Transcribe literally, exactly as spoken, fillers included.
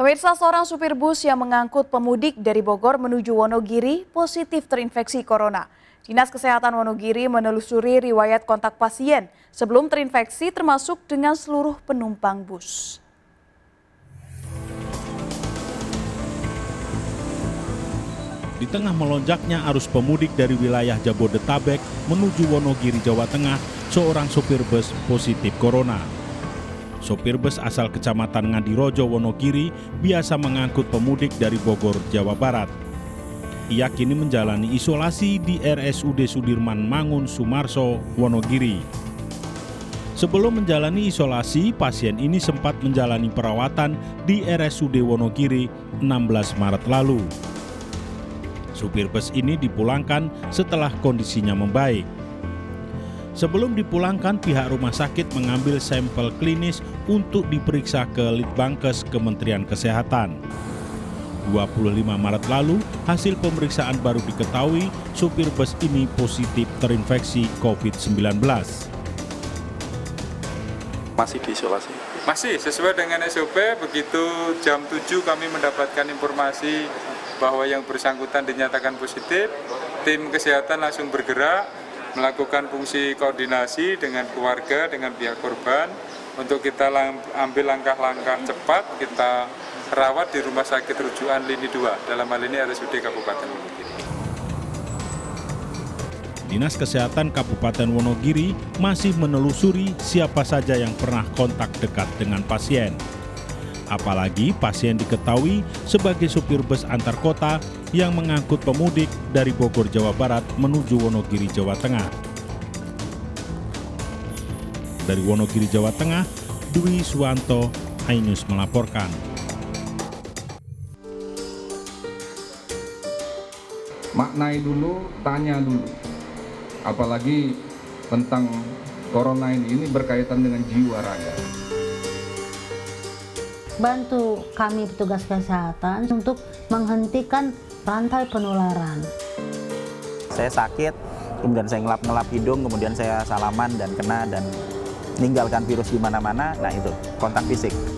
Pemirsa, seorang supir bus yang mengangkut pemudik dari Bogor menuju Wonogiri positif terinfeksi corona. Dinas Kesehatan Wonogiri menelusuri riwayat kontak pasien sebelum terinfeksi termasuk dengan seluruh penumpang bus. Di tengah melonjaknya arus pemudik dari wilayah Jabodetabek menuju Wonogiri, Jawa Tengah, seorang supir bus positif corona. Sopir bus asal Kecamatan Ngadirojo, Wonogiri biasa mengangkut pemudik dari Bogor, Jawa Barat. Ia kini menjalani isolasi di R S U D Sudirman Mangun Sumarso, Wonogiri. Sebelum menjalani isolasi, pasien ini sempat menjalani perawatan di R S U D Wonogiri enam belas Maret lalu. Supir bus ini dipulangkan setelah kondisinya membaik. Sebelum dipulangkan, pihak rumah sakit mengambil sampel klinis untuk diperiksa ke Litbangkes Kementerian Kesehatan. dua puluh lima Maret lalu, hasil pemeriksaan baru diketahui supir bus ini positif terinfeksi COVID sembilan belas. Masih diisolasi? Masih, sesuai dengan S O P, begitu jam tujuh kami mendapatkan informasi bahwa yang bersangkutan dinyatakan positif, tim kesehatan langsung bergerak melakukan fungsi koordinasi dengan keluarga, dengan pihak korban untuk kita lang ambil langkah-langkah cepat, kita rawat di rumah sakit rujukan Lini dua, dalam hal ini R S U D Kabupaten Wonogiri. Dinas Kesehatan Kabupaten Wonogiri masih menelusuri siapa saja yang pernah kontak dekat dengan pasien. Apalagi pasien diketahui sebagai supir bus antar kota yang mengangkut pemudik dari Bogor, Jawa Barat menuju Wonogiri, Jawa Tengah. Dari Wonogiri, Jawa Tengah, Dwi Suwanto, iNews melaporkan. Maknai dulu, tanya dulu. Apalagi tentang corona ini berkaitan dengan jiwa raga. Bantu kami petugas kesehatan untuk menghentikan rantai penularan. Saya sakit, kemudian saya ngelap-ngelap hidung, kemudian saya salaman dan kena dan meninggalkan virus di mana-mana. Nah itu kontak fisik.